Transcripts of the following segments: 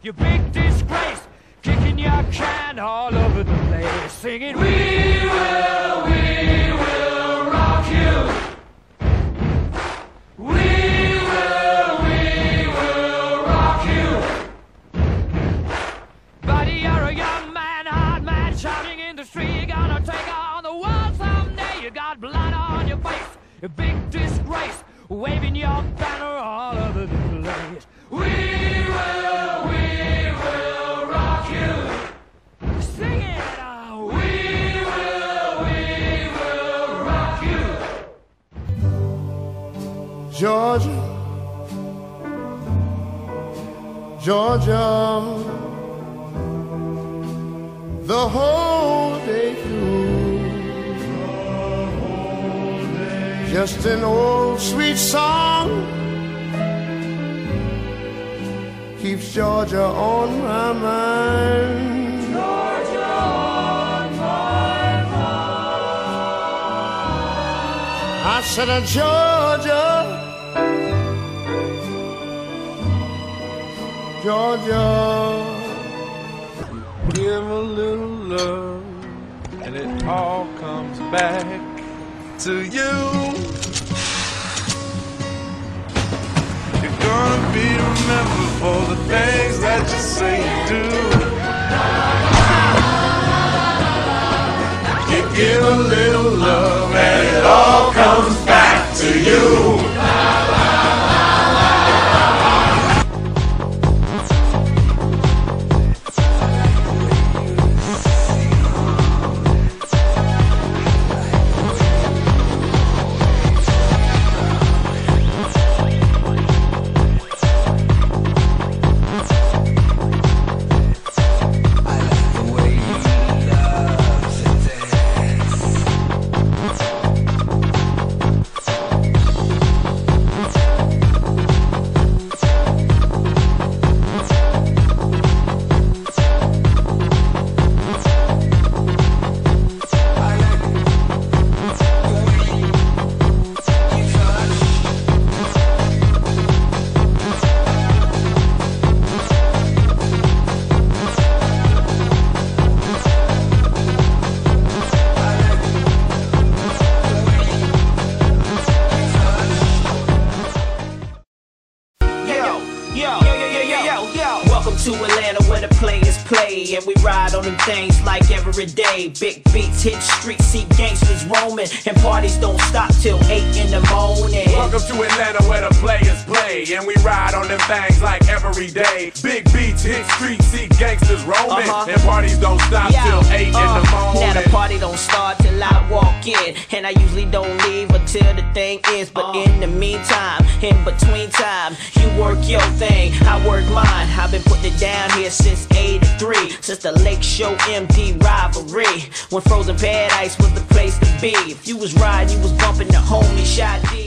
you big disgrace, kicking your can all over the place, singing, we will rock you. We will rock you. Buddy, you're a young man, hard man, shouting in the street, you're gonna take on the world someday. You got blood on your face, a big disgrace, waving your banner all over the place. We will rock you. Sing it out. We will rock you. Georgia, Georgia, the whole day through, just an old sweet song keeps Georgia on my mind. Georgia on my mind. I said, Georgia, Georgia, give a little love, and it all comes back to you. You're gonna be remembered for the things that you say you do. You give a little love, and it all comes back to you. Welcome to Atlanta where the players play, and we ride on them things like every day. Big beats hit streets, see gangsters roaming, and parties don't stop till 8 in the morning. Welcome to Atlanta where the players play, and we ride on them things like every day. Big beats hit streets, see gangsters roaming, and parties don't stop till 8 in the morning. Now the party don't start till I walk in, and I usually don't leave until the thing ends. But in the meantime, in between time, you work your thing, I work mine. I've been putting it down here since '83, since the Lake Show MD rivalry, when Frozen Paradise was the place to be. If you was riding, you was bumping the homie Shot D.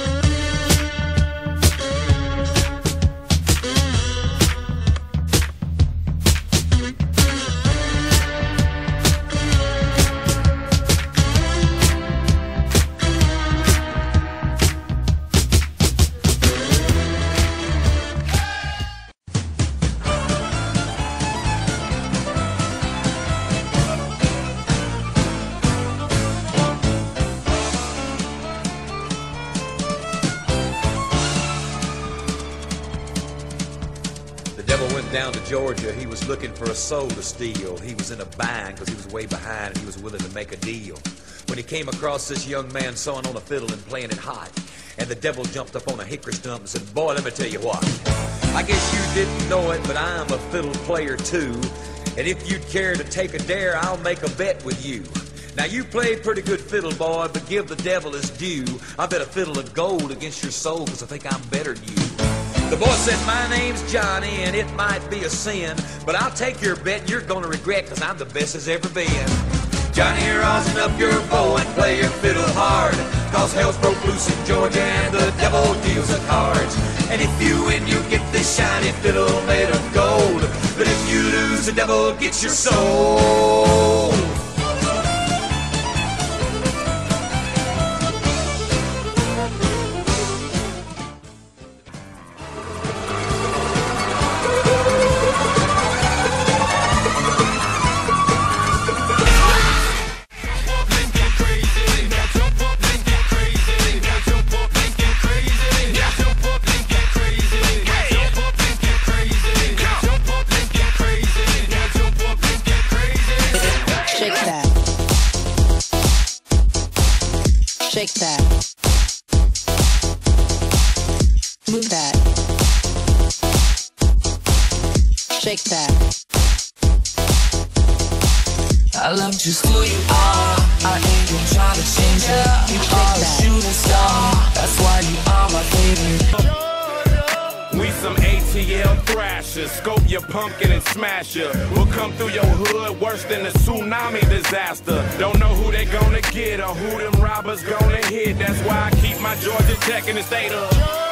Down to Georgia, he was looking for a soul to steal. He was in a bind because he was way behind and he was willing to make a deal. When he came across this young man sawing on a fiddle and playing it hot, and the devil jumped up on a hickory stump and said, "Boy, let me tell you what. I guess you didn't know it, but I'm a fiddle player too. And if you'd care to take a dare, I'll make a bet with you. Now you play pretty good fiddle, boy, but give the devil his due. I bet a fiddle of gold against your soul because I think I'm better than you." The boy said, "My name's Johnny, and it might be a sin, but I'll take your bet and you're gonna regret, because I'm the best as ever been. Johnny, rosin up your bow and play your fiddle hard, cause hell's broke loose in Georgia and the devil deals the cards. And if you win, you get this shiny fiddle made of gold, but if you lose, the devil gets your soul." Move that. Shake that. I love just who you are. I ain't gonna try to change you. You are a shooting star. That's why you are my favorite. We some ATL thrashers. Scope your pumpkin and smash ya. We'll come through your hood worse than a tsunami disaster. Don't know who they gonna get or who them robbers gonna hit. That's why I keep my Georgia Tech in the state of